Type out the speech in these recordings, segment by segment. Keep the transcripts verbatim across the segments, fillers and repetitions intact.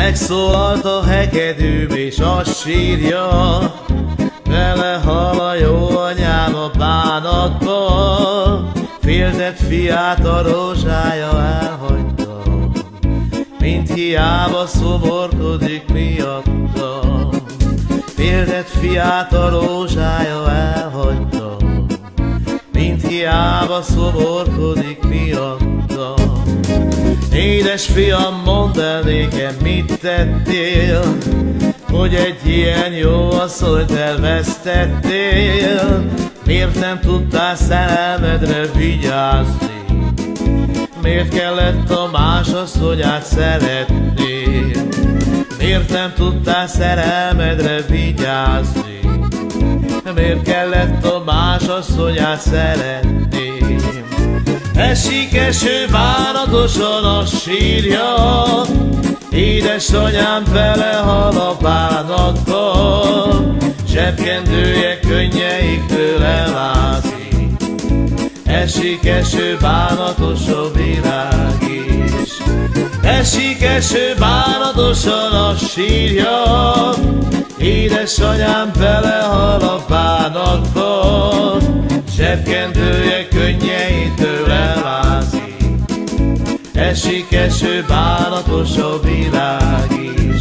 Megszólalt a hegedű és azt sírja, belehal a jó anyám a bánatba, féltett fiát a rózsája elhagyta, mint hiába szomorkodik miatta. Féltett fiát a rózsája elhagyta, mint hiába szomorkodik miatta. Édes fiam, mondd el nékem, mit tettél, hogy egy ilyen jó asszonyt elvesztettél. Miért nem tudtál szerelmedre vigyázni? Miért kellett a más asszonyát szeretni? Miért nem tudtál szerelmedre vigyázni? Miért kellett a más asszonyát szeretni? Esik eső bánatosan azt sírja, édesanyám belehal a bánatba, zsebkendője könnyeiktől elvázik. Esik eső bánatos a virág is. Esik eső bánatosan azt sírja, édesanyám belehal a bánatba, zsebkendője könnyeitől elvázik. Esik eső bánatos a virág is.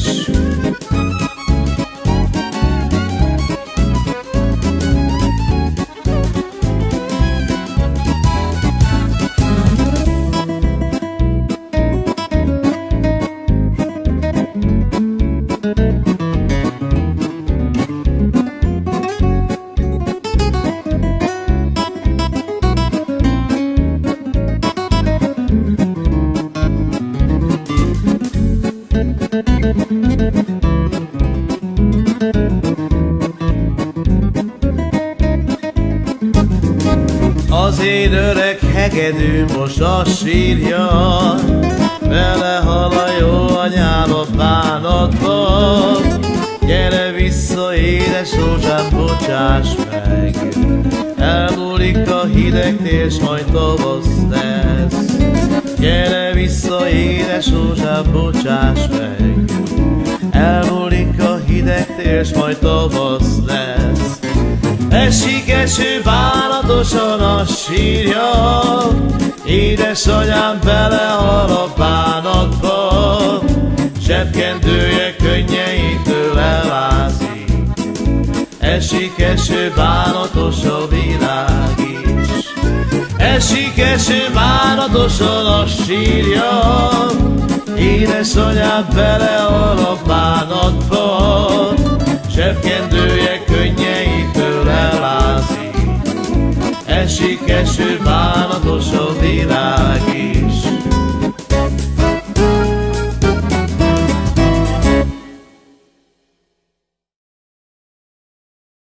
Az én öreg hegedű most azt sírja, belehal a jó anyám a bánatba. Gyere vissza, édes rózsám, bocsáss meg, elmúlik a hideg tél, s majd tavasz lesz. Gyere vissza, édes rózsám, bocsáss meg, elmúlik a hideg tél, s majd tavasz lesz. Esik eső bánatosan azt sírja, édesanyám belehal a bánatba, zsebkendője könnyeitől elvázik. Esik eső bánatos a virág is. Esik eső bánatosan azt sírja, édesanyám belehal a bánatba, zsebkendője könnyeitől elvázik. Esik eső bánatos a virág is.